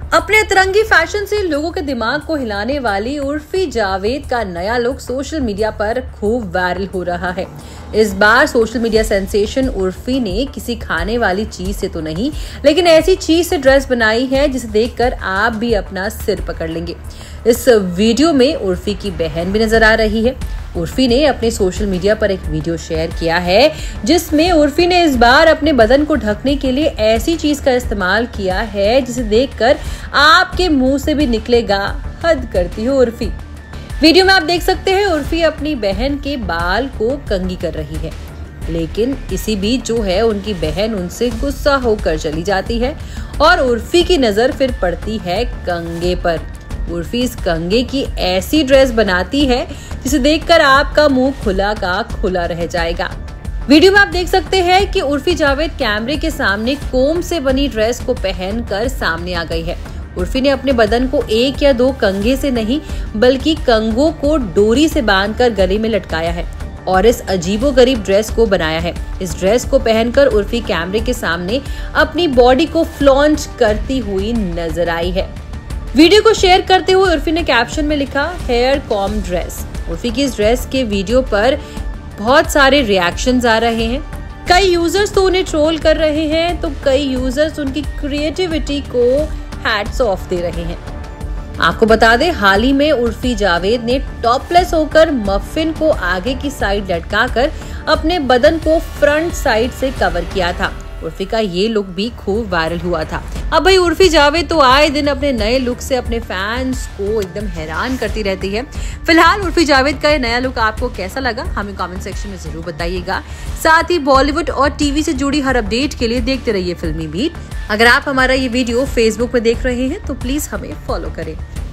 अपने अतरंगी फैशन से लोगों के दिमाग को हिलाने वाली उर्फी जावेद का नया लुक सोशल मीडिया पर खूब वायरल हो रहा है। इस बार सोशल मीडिया सेंसेशन उर्फी ने किसी खाने वाली चीज से तो नहीं, लेकिन ऐसी चीज से ड्रेस बनाई है जिसे देखकर आप भी अपना सिर पकड़ लेंगे। इस वीडियो में उर्फी की बहन भी नजर आ रही है। उर्फी ने अपने सोशल मीडिया पर एक वीडियो शेयर किया है जिसमें उर्फी ने इस बार अपने बदन को ढकने के लिए ऐसी चीज का इस्तेमाल किया है जिसे देखकर आपके मुंह से भी निकलेगा हद करती हो उर्फी। वीडियो में आप देख सकते हैं उर्फी अपनी बहन के बाल को कंघी कर रही है, लेकिन इसी बीच जो है उनकी बहन उनसे गुस्सा होकर चली जाती है और उर्फी की नजर फिर पड़ती है कंघे पर। उर्फी इस कंघे की ऐसी ड्रेस बनाती है जिसे देखकर आपका मुंह खुला का खुला रह जाएगा। वीडियो में आप देख सकते हैं कि उर्फी जावेद कैमरे के सामने कोम से बनी ड्रेस को पहनकर सामने आ गई है। उर्फी ने अपने बदन को एक या दो कंघे से नहीं बल्कि कंघों को डोरी से बांधकर गले में लटकाया है और इस अजीबोगरीब ड्रेस को बनाया है। इस ड्रेस को पहनकर उर्फी कैमरे के सामने अपनी बॉडी को फ्लॉन्च करती हुई नजर आई है। वीडियो को शेयर करते हुए उर्फी ने कैप्शन में लिखा, हेयर कॉम ड्रेस। उर्फी की इस ड्रेस के वीडियो पर बहुत सारे रिएक्शंस आ रहे हैं। कई यूजर्स तो उन्हें ट्रोल कर रहे हैं तो कई यूजर्स उनकी क्रिएटिविटी को हैट्स ऑफ दे रहे हैं। आपको बता दें, हाल ही में उर्फी जावेद ने टॉपलेस होकर मफिन को आगे की साइड लटकाकर अपने बदन को फ्रंट साइड से कवर किया था। उर्फी का ये लुक भी खूब वायरल हुआ था। अब भाई उर्फी जावेद तो आए दिन अपने नए लुक से अपने फैंस को एकदम हैरान करती रहती है। फिलहाल उर्फी जावेद का ये नया लुक आपको कैसा लगा हमें कमेंट सेक्शन में जरूर बताइएगा। साथ ही बॉलीवुड और टीवी से जुड़ी हर अपडेट के लिए देखते रहिए फिल्मी बीट। अगर आप हमारा ये वीडियो फेसबुक पे देख रहे हैं तो प्लीज हमें फॉलो करें।